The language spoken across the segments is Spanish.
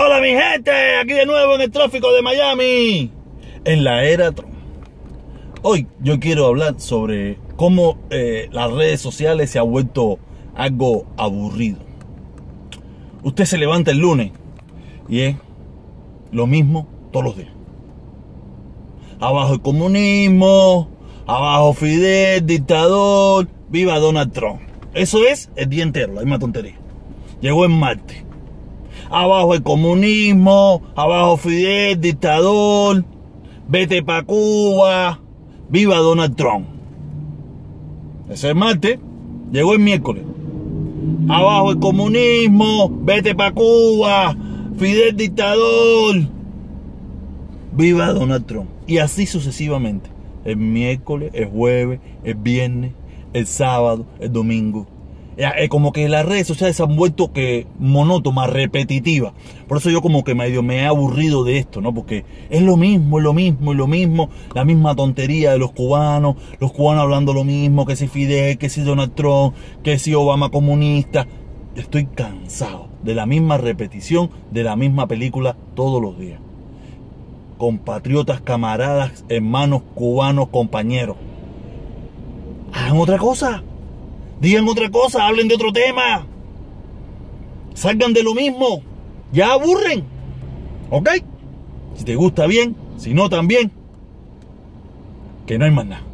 Hola mi gente, aquí de nuevo en el tráfico de Miami, en la era Trump. Hoy yo quiero hablar sobre cómo las redes sociales se han vuelto algo aburrido. Usted se levanta el lunes y es lo mismo todos los días. Abajo el comunismo, abajo Fidel, dictador, viva Donald Trump. Eso es el día entero, la misma tontería. Llegó en martes. Abajo el comunismo, abajo Fidel, dictador, vete pa' Cuba, viva Donald Trump. Ese es martes, llegó el miércoles. Abajo el comunismo, vete pa' Cuba, Fidel, dictador, viva Donald Trump. Y así sucesivamente. El miércoles, el jueves, el viernes, el sábado, el domingo. Como que las redes sociales se han vuelto monótonas, repetitivas. Por eso yo como que medio me he aburrido de esto, ¿no? Porque es lo mismo, la misma tontería de los cubanos hablando lo mismo, que si Fidel, que si Donald Trump, que si Obama comunista. Estoy cansado de la misma repetición, de la misma película todos los días. Compatriotas, camaradas, hermanos cubanos, compañeros, hagan otra cosa. Digan otra cosa, hablen de otro tema. Salgan de lo mismo. Ya aburren. ¿Ok? Si te gusta bien, si no también. Que no hay más nada.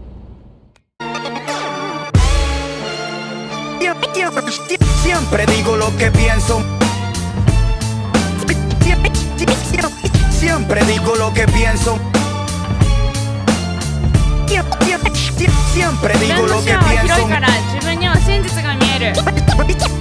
Siempre digo lo que pienso. Siempre digo lo que pienso. Siempre digo lo que pienso.